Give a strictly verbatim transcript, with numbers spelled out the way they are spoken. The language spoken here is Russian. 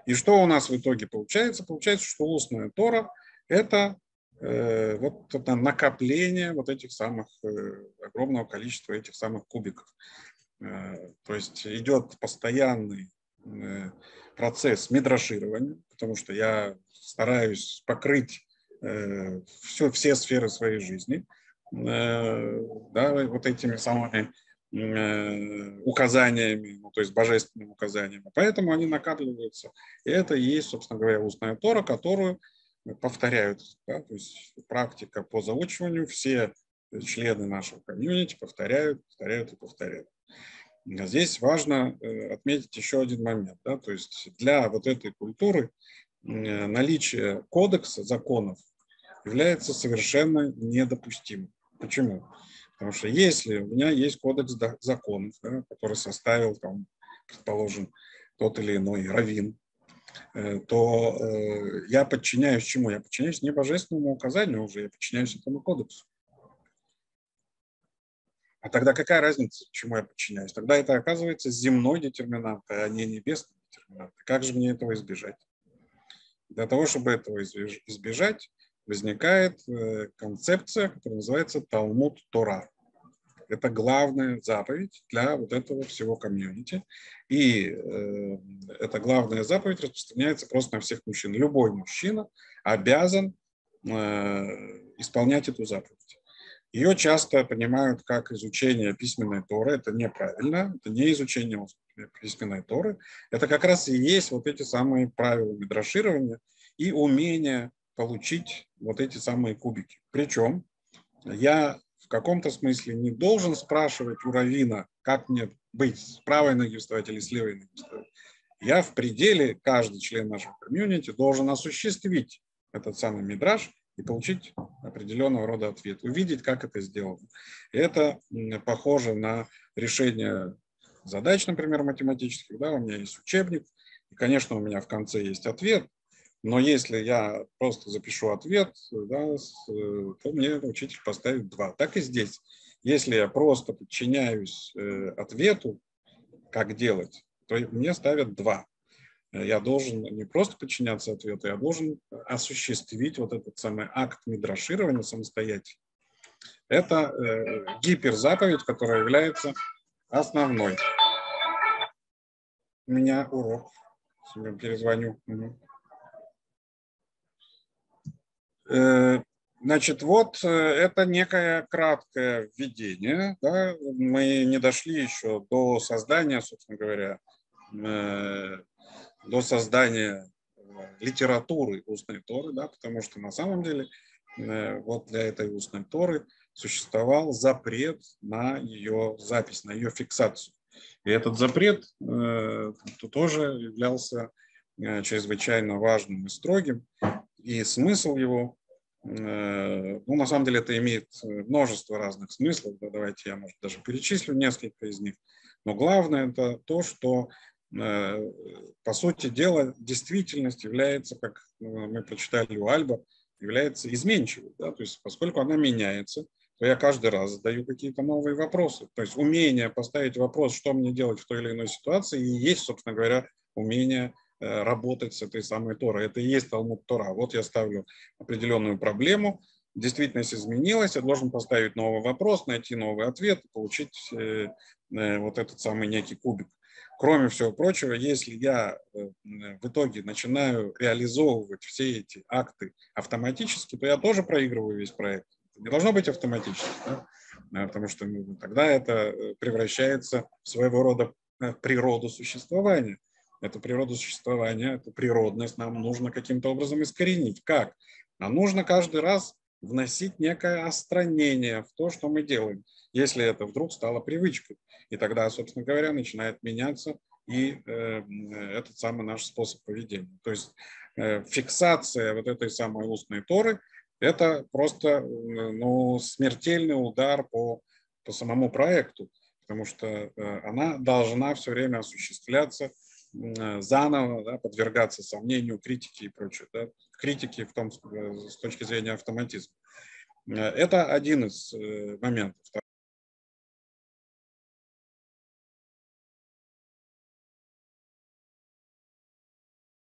И что у нас в итоге получается? Получается, что устная Тора – это э, вот это накопление вот этих самых, э, огромного количества этих самых кубиков. Э, то есть идет постоянный э, процесс мидраширования, потому что я стараюсь покрыть э, все, все сферы своей жизни э, да, вот этими самыми указаниями, ну, то есть божественными указаниями. Поэтому они накапливаются. И это и есть, собственно говоря, устная Тора, которую повторяют. Да? То есть практика по заучиванию. Все члены нашего комьюнити повторяют, повторяют и повторяют. Здесь важно отметить еще один момент. Да? То есть для вот этой культуры наличие кодекса законов является совершенно недопустимым. Почему? Потому что если у меня есть кодекс законов, да, который составил, там, предположим, тот или иной раввин, э, то э, я подчиняюсь чему? Я подчиняюсь не божественному указанию уже, я подчиняюсь этому кодексу. А тогда какая разница, чему я подчиняюсь? Тогда это оказывается земной детерминант, а не небесный детерминант. Как же мне этого избежать? Для того, чтобы этого избежать, возникает концепция, которая называется Талмуд Тора. Это главная заповедь для вот этого всего комьюнити. И э, эта главная заповедь распространяется просто на всех мужчин. Любой мужчина обязан э, исполнять эту заповедь. Ее часто понимают как изучение письменной Торы. Это неправильно. Это не изучение письменной Торы. Это как раз и есть вот эти самые правила мидраширования и умение получить вот эти самые кубики. Причем я в каком-то смысле не должен спрашивать у раввина, как мне быть, с правой ноги вставать или с левой ноги вставать. Я в пределе, каждый член нашего комьюнити должен осуществить этот самый мидраш и получить определенного рода ответ, увидеть, как это сделано. И это похоже на решение задач, например, математических. Да, у меня есть учебник, и, конечно, у меня в конце есть ответ. Но если я просто запишу ответ, да, то мне учитель поставит два. Так и здесь. Если я просто подчиняюсь э, ответу, как делать, то мне ставят два. Я должен не просто подчиняться ответу, я должен осуществить вот этот самый акт мидраширования самостоятельно. Это э, гиперзаповедь, которая является основной. У меня урок. Перезвоню. Угу. Значит, вот это некое краткое введение. Да? Мы не дошли еще до создания, собственно говоря, до создания литературы устной Торы, да? Потому что на самом деле вот для этой устной Торы существовал запрет на ее запись, на ее фиксацию. И этот запрет тоже являлся чрезвычайно важным и строгим. И смысл его, ну, на самом деле, это имеет множество разных смыслов. Да, давайте я, может, даже перечислю несколько из них. Но главное это то, что, по сути дела, действительность является, как мы прочитали у Альба, является изменчивой. Да? То есть, поскольку она меняется, то я каждый раз задаю какие-то новые вопросы. То есть умение поставить вопрос, что мне делать в той или иной ситуации, и есть, собственно говоря, умение работать с этой самой Торой. Это и есть Талмуд Тора. Вот я ставлю определенную проблему, действительность изменилась, я должен поставить новый вопрос, найти новый ответ, получить вот этот самый некий кубик. Кроме всего прочего, если я в итоге начинаю реализовывать все эти акты автоматически, то я тоже проигрываю весь проект. Это не должно быть автоматически, да? Потому что тогда это превращается в своего рода природу существования. Эту природу существования, эту природность нам нужно каким-то образом искоренить. Как? Нам нужно каждый раз вносить некое остранение в то, что мы делаем, если это вдруг стало привычкой. И тогда, собственно говоря, начинает меняться и э, этот самый наш способ поведения. То есть э, фиксация вот этой самой устной Торы – это просто ну, смертельный удар по, по самому проекту, потому что э, она должна все время осуществляться заново, да, подвергаться сомнению, критике и прочее. Да, критике в том, с точки зрения автоматизма. Это один из моментов.